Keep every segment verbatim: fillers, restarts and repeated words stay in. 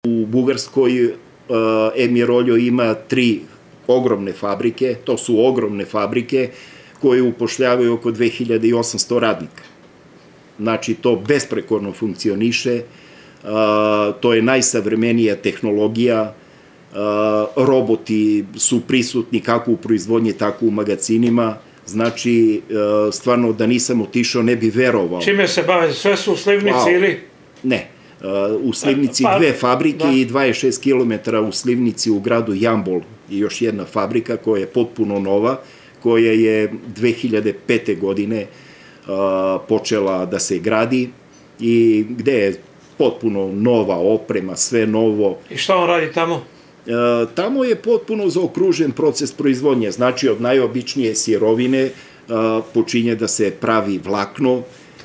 U Bugarskoj E-Miroljo ima tri ogromne fabrike, to su ogromne fabrike koje upošljavaju oko dve hiljade osamsto radnika. Znači, to besprekorno funkcioniše, to je najsavremenija tehnologija, roboti su prisutni kako u proizvodnji, tako u magacinima. Znači, stvarno, da nisam otišao, ne bi verovao. Čime se bave? Sve su u Slivnici ili? Ne. U Slivnici dve fabrike i dvadeset šest kilometara u Slivnici u gradu Jambol i još jedna fabrika koja je potpuno nova, koja je dve hiljade pete. godine počela da se gradi i gde je potpuno nova oprema, sve novo. I šta on radi tamo? Tamo je potpuno zaokružen proces proizvodnje, znači od najobičnije sirovine počinje da se pravi vlakno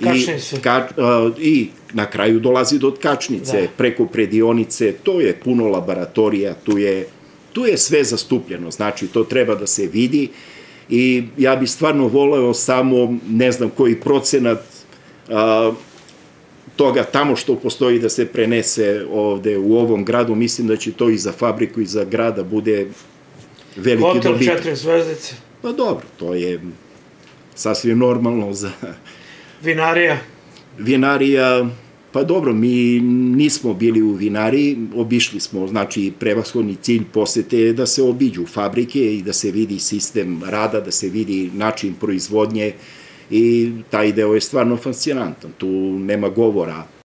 i na kraju dolazi do tkačnice, preko predionice, to je puno laboratorija, tu je sve zastupljeno, znači to treba da se vidi i ja bih stvarno voleo samo, ne znam koji procenat toga tamo što postoji da se prenese ovde u ovom gradu, mislim da će to i za fabriku i za grada bude veliki dobitak. Hotel četiri zvezdice. Pa dobro, to je sasvim normalno za... Vinarija? Vinarija, pa dobro, mi nismo bili u vinariji, obišli smo, znači prevashodni cilj posete je da se obiđu fabrike i da se vidi sistem rada, da se vidi način proizvodnje i taj deo je stvarno fascinantan, tu nema govora.